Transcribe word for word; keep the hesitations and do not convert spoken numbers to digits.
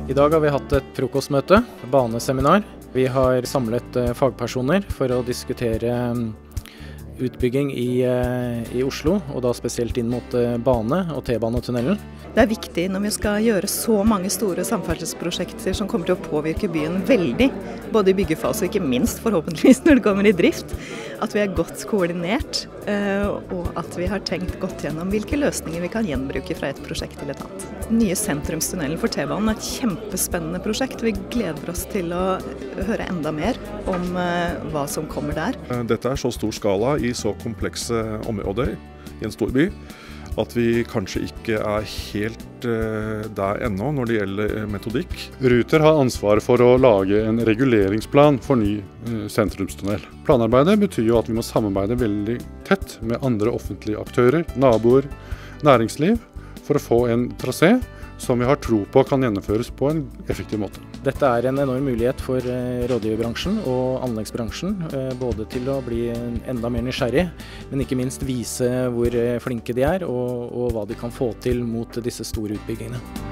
I dag har vi hatt et frokostmøte, baneseminar. Vi har samlet fagpersoner for å diskutere utbygging i, i Oslo, og da spesielt inn mot bane og T-banetunnelen. Det er viktig når vi skal gjøre så mange store samferdselsprosjekter som kommer til å påvirke byen veldig, både i byggefase og ikke minst forhåpentligvis når det kommer i drift, at vi er godt koordinert og at vi har tenkt godt gjennom hvilke løsninger vi kan gjenbruke fra et prosjekt til et annet. Den nye sentrumstunnelen for T-banen er et kjempespennende prosjekt. Vi gleder oss til å høre enda mer om hva som kommer der. Dette er så stor skala i så komplekse områder i en stor by, at vi kanskje ikke er helt uh, der ennå når det gjelder metodikk. Ruter har ansvar for å lage en reguleringsplan for ny uh, sentrumstunnel. Planarbeidet betyr jo at vi må samarbeide veldig tett med andre offentlige aktører, naboer, næringsliv, for å få en trasé som vi har tro på kan gjennomføres på en effektiv måte. Dette er en enorm mulighet for rådgiverbransjen og anleggsbransjen, både til å bli enda mer nysgjerrig, men ikke minst vise hvor flinke de er og, og hva de kan få til mot disse store utbyggingene.